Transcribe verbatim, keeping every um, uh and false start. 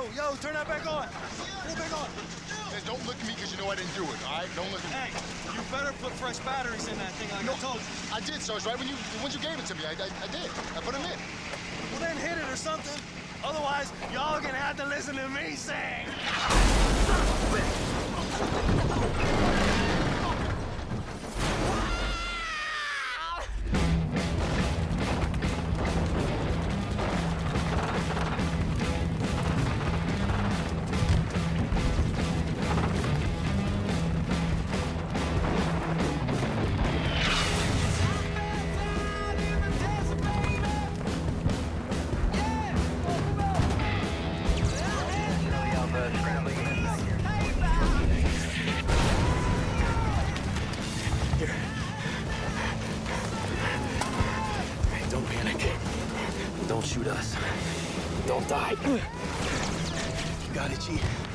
Yo, yo, turn that back on. Turn it back on. Hey, don't look at me because you know I didn't do it, all right? Don't look at me. Hey, you better put fresh batteries in that thing like no, I told you. I did, Sarge, right when you when you gave it to me. I, I, I did. I put them in. Well, then hit it or something. Otherwise, y'all gonna have to listen to me sing. Don't panic. Don't shoot us. Don't die. You got it, G.